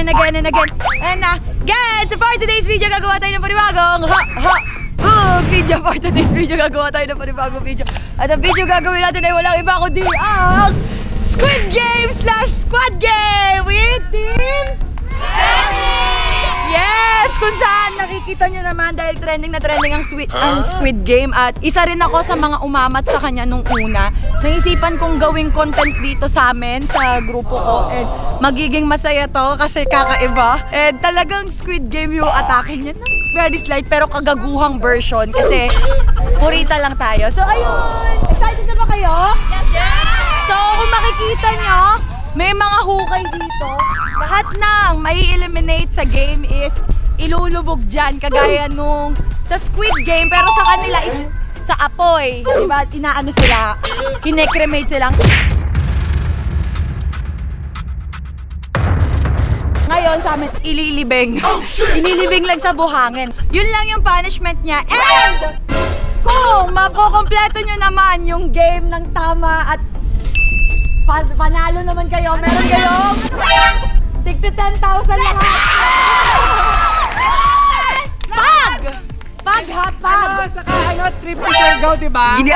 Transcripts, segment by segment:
and again and again. And guys, so for today's video, gagawa tayo ng panibagong video. For today's video, gagawa tayo ng panibagong video. At ang video gagawin natin ay walang iba kundi ang Squid Game / Squad Game with Team Yes! Kung saan nakikita nyo naman dahil trending na trending ang Squid Game at isa rin ako sa mga umamat sa kanya nung una. Naisipan kong gawing content dito sa amin, sa grupo ko, and magiging masaya to kasi kakaiba. And talagang Squid Game yung atake niya ng very slight pero kagaguhang version kasi purita lang tayo. So ayun! Excited na ba kayo? Yes! So kung makikita nyo, may mga hukay dito. Lahat ng mai-eliminate sa game is ilulubog dyan. Kagaya nung sa Squid Game. Pero sa kanila is sa apoy. Diba? Inaano sila. Kinekremate silang. Ngayon sa amin, ililibing. Ililibing lang sa buhangin. Yun lang yung punishment niya. And kung makukompleto nyo naman yung game ng tama at panalo naman kayo, meron kayong tigti 10,000 lahat. Pag! Saka trip to Siargao, diba? May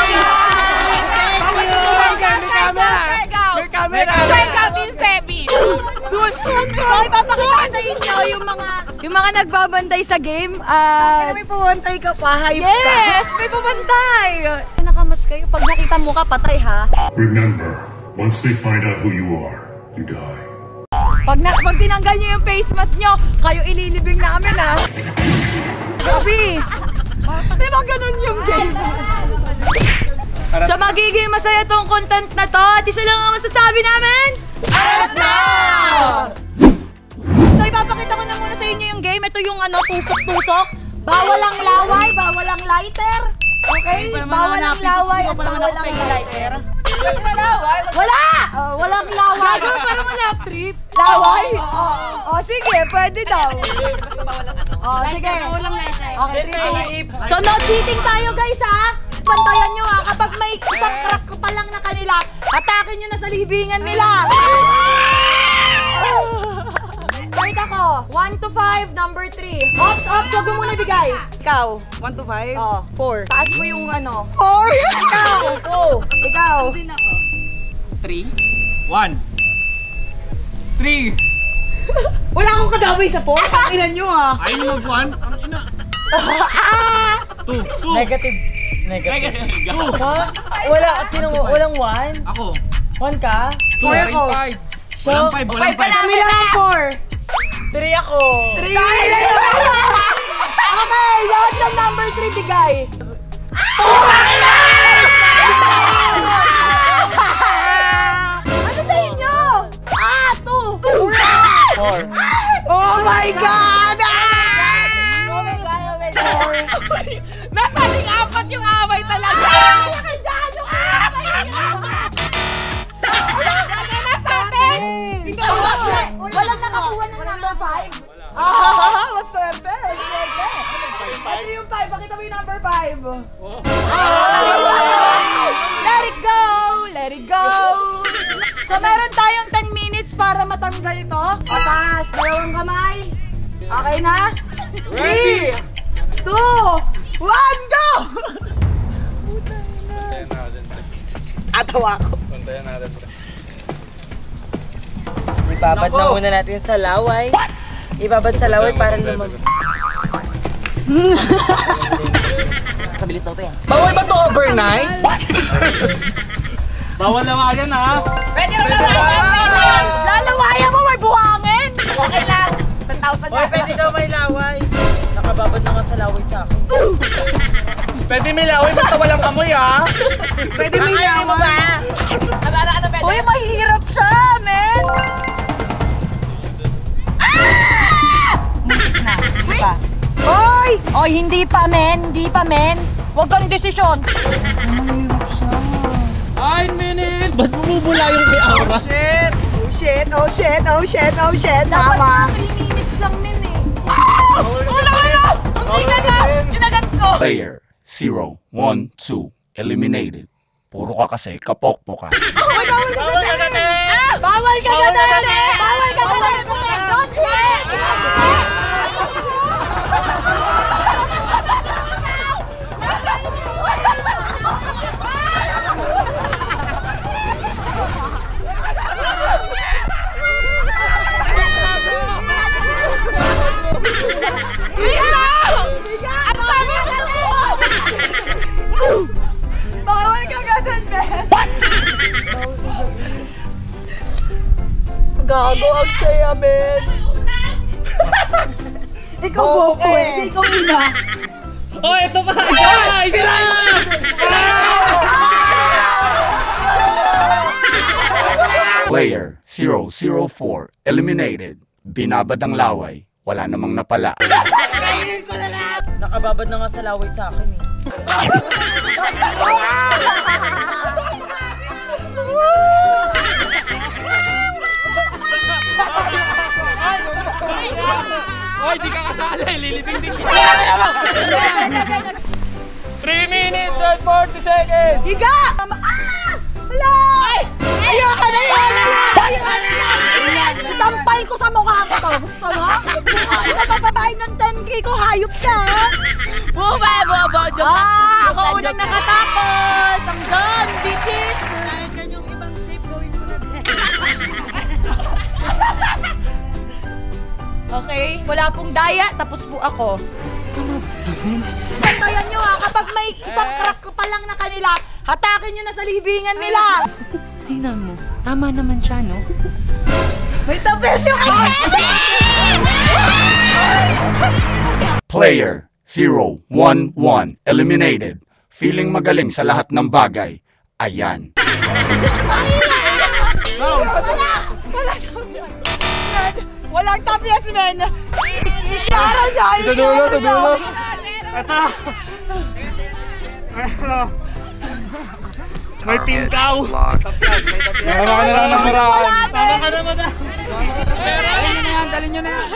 camera! Siargao Team Sebi! So, ipapakita ko sa inyo yung mga nagbabantay sa game. May pumantay ka pa, hayop ka. Yes! May pabantay! Nakamas kayo. Pag nakita mo ka, patay ha. Remember, once they find out who you are, you die. Pag tinanggal nyo yung face mask nyo, kayo ililibing namin ha. Gabi! Di ba ganun yung game? So magiging masaya tong content na to at isa lang ang masasabi namin. At now! So ipapakita ko na muna sa inyo yung game. Ito yung tusok-tusok. Bawal ang laway, bawal ang lighter. Okay? Bawal ang laway at bawal ang lighter. Wala! Walang laway. Gagawin para malap trip. Laway? Sige, pwede daw. Sige. Okay, 3, 2. So no cheating tayo guys ha. Pantayan nyo ha. Kapag may isang crack pa lang na kanila, atakin nyo na sa libingan nila. Start ako. 1 to 5, number 3. Ops, wag mo muna bigay. Ikaw. 1 to 5? 4. Taas mo yung 4. Ikaw. Ikaw. 3? 1. 3. Wala akong kasabay sa 4. Inan nyo ha. Ayaw nyo mag-1? Ang ina. 2. Negative. 2. Wala, walang 1? Ako. 1 ka? 2. 5. Walang 5. Kami lang 4. 3 ako. 3! Okay, lahat ng number 3 bigay. Ano sa inyo? 2! 4. Oh my God! Nasa ating 4 yung away talaga! Nandiyan yung away! Nasa atin! Walang nakakuha ng number 5? Maswerte! Ito yung 5. Pakita mo yung number 5. Let it go! Let it go! So meron tayong 10 minutes para matanggal ito. Taas, dalawang kamay. Okay na? 3, 2, 1, go! Atawa ako. Ibabad na muna natin sa laway. Ibabad sa laway para lumag... Kabilis daw ito yan. Bawal ba ito overnight? Bawal lawayan ha! Pwede rin naman! Lalawayan mo, may buhangin! Okay lang! 10,000 Hoy, pwede daw may laway. Nakababad na nga sa laway sa akin. Pwede may laway, basta walang amoy ha? Pwede may laway. Ano pwede? Uy, mahirap siya, men! Hoy! Oy, hindi pa, men! Hindi pa, men! Huwag kang desisyon! Mahirap siya. 9 minutes! Ba't bumubula yung kay Aura? Shit! Oh, shit! Tama! 3 minutes lang, men eh! Wala kayo! Hindi ka na! Ginagat ko! Player 0, 1, 2, eliminated. Puro ka kasi kapokpok ka. Bawal ka na dati! Bawal ka na dati! Gago ang saya, men. Ikaw bobo eh. Ikaw ina. Oh, ito pa! Isa na! Player 004 eliminated. Binabad ang laway. Wala namang napala. Nakababad na nga sa laway sa akin eh. Hoy, di ka kasali! Liliping din kita! 3 minutes and 40 seconds! Higa! Hala! Ayoko na yun! Sampal ko sa mukha ko to. Gusto mo? Ito bababae ng 10K ko. Hayop ka! Buba! Ako unang nakatapos! Ang done, bitches! Yung ibang shape gawin mo na din. Okay, wala pong daya. Tapos po ako. Bantayan nyo ha, kapag may isang crack pa lang na kanila, hatakin nyo na sa libingan nila. Tingnan mo, tama naman siya, no? May tapos yung Player 011 eliminated. Feeling magaling sa lahat ng bagay. Ayan. Walang tapos, men. Iklaro niya. Sa dulo. Ito. May pinkaw. Tama ka na lang ng maraan. Dalhin nyo na yan!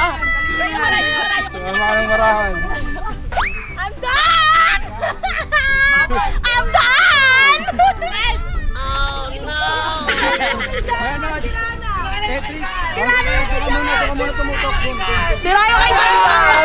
Tama ka ng maraan. I'm done! I'm done! Oh, no! Sira yung kay Tati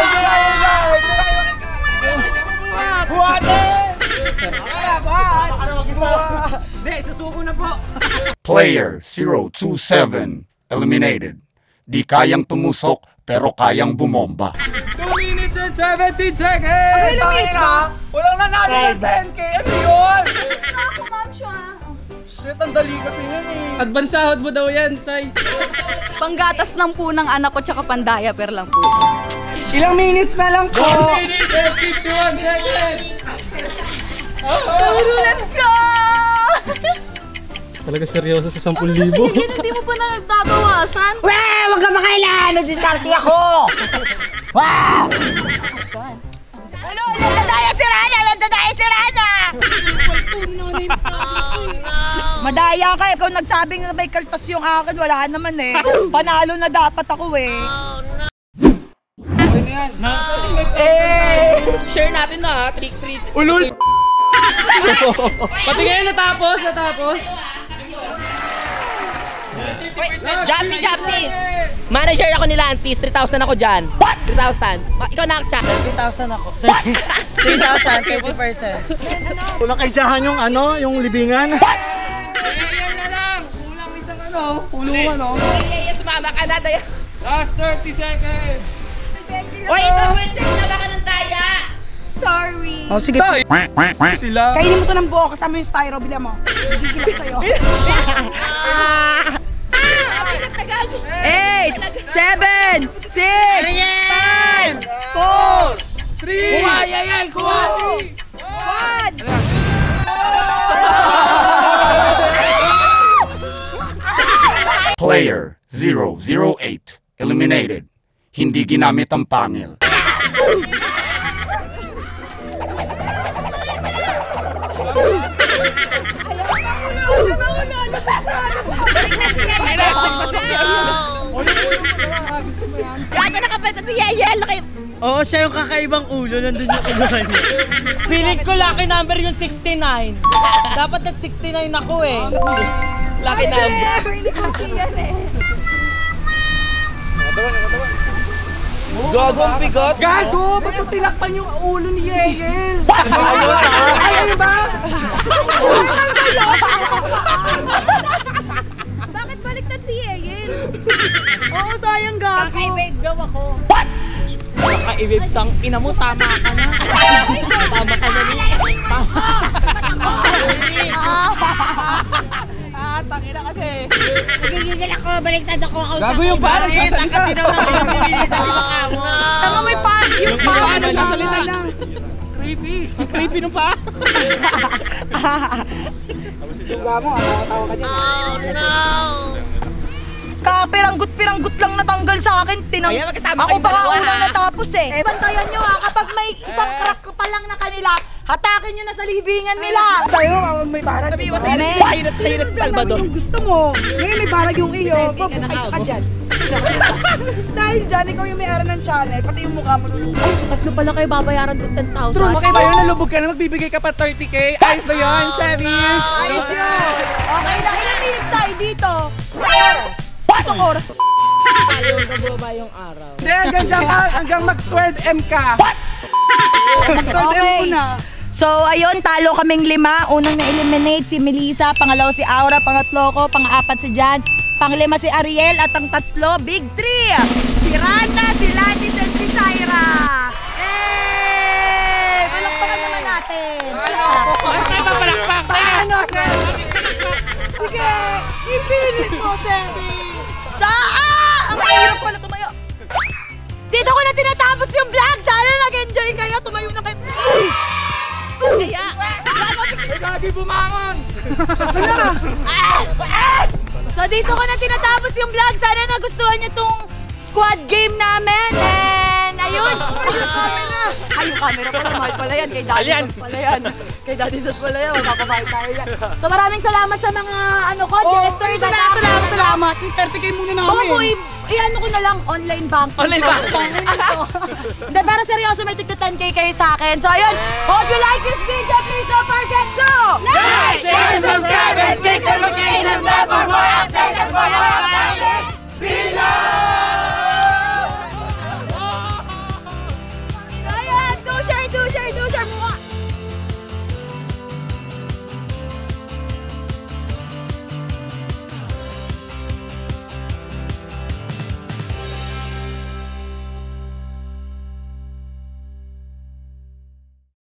Player 027 eliminated. Di kayang tumusok pero kayang bumomba. 2 minutes and 17 seconds! Ilang minutes ka? Walang nanalo ng 10K! Ano yun? Shit, ang dali kasi yun eh. Advance sahod mo daw yan, Sai. Panggatas lang po ng anak ko tsaka pandaya-per lang po. Ilang minutes na lang po? 1 minute and 51 seconds! Let's go! Talaga seryoso sa 10,000. Sige, hindi mo pa nagbabawasan. Weh! Huwag ka makailan! Nag-discarte ako! Wow! Ano? Nandadaya si Rana! Nandadaya si Rana! Madaya ka. Ikaw nagsabing may kaltas yung akin. Wala naman eh. Panalo na dapat ako eh. Share natin na ha. Take 3. Ulul! Pati ngayon natapos. Japsi! Manager ako nila, Antis. 3,000 ako dyan. What? 3,000. Ikaw nakakcha. 3,000 ako. 3,000, 30%. Kulang kay Jahan yung ano, yung libingan. Yan na lang. Kulang isang pulungan Sumama ka na, Daya. Last 30 seconds. Uy, ito, check na baka ng Daya. Sorry. Oh, sige. Sila. Kainin mo to ng buo kasama yung styro. Bila mo. Gigilap sa'yo. 8, 7, 6, 5, 4, 3, Kuha, Yael! Kuha! 1. Player 008 eliminated. Hindi ginamit ang pangil. Gago na kapatid si Yayel. Oo, siya yung kakaibang ulo. Nandun yung ulo niya. Feeling ko lucky number yung 69. Dapat nag-69 ako eh. Lucky number. Hindi ko yan eh. Gago ang bigot. Gago! Ba't mo tinakpan yung ulo ni Yael? Ayun ba? Bakit baliktad si Yeyel? Oo, sayang gago. Kaka-i-wave daw ako. What? Kaka-i-wave tang ina mo, tama ka na. Tama ka na. tangina kasi. Nagigigil ako, baliktad ako. Gago yung parang sasalita. Tanga may pa, yung pa, ano sasalita lang. Creepy nung pa. Piranggut lang natanggal sa akin. Ako pa nga unang natapos eh. Bantayan nyo ha, kapag may isang crack pa lang na kanila, hatakin nyo na sa libingan nila. Sa'yo, may barag. Sabi mo, sayot sa Salvador. Yung gusto mo. Ngayon may barag yung iyo. Pabukay ka dyan. Dahil dyan, ikaw yung may-ari ng channel, pati yung mukha mo lulubog. Ay, tatlo pala kayo babayaran ko 10,000. Okay ba yun? Nalubog ka na, magbibigay ka pa 30K? Ayos ba yun, Sevis? Ayos yun. Okay na, ilang minutes tayo dito? Isang oras. Ayaw nababa yung araw. Hindi, hanggang dyan ka, hanggang mag-12M ka. Okay. So, ayun, talo kaming 5. Unang na-eliminate si Melissa, pangalawa si Aura, pangatlo ko, pang-apat si Jan, pang-5 si Ariel, at ang tatlo, Big 3. Si Rana, si Landis, and si Syra. Hey! Palakpakan naman natin. Okay ba palakpak? Paano? Sige, ipilit mo, Sebi. Ang hirap pala tumayo. Dito ko na tinatapos yung vlog. Sana nag-enjoy kayo. Tumayo na kayo. Kaya. Ay, gagi bumangon. So dito ko na tinatapos yung vlog. Sana nagustuhan nyo tong squad game namin. And ayun. Ay, yung camera pala. Mahal pala yan. Kay Daddy Sos pala yan. Kay Daddy Sos pala yan. Magkakabahal tayo yan. So maraming salamat sa mga Salamat. Yung 30K muna namin. Boboy, i-ano ko na lang, online bank. Online bank. Hindi, pero seryoso, may tigta 10K kayo sa akin. So ayun, hope you like this video. Please don't forget to like, share,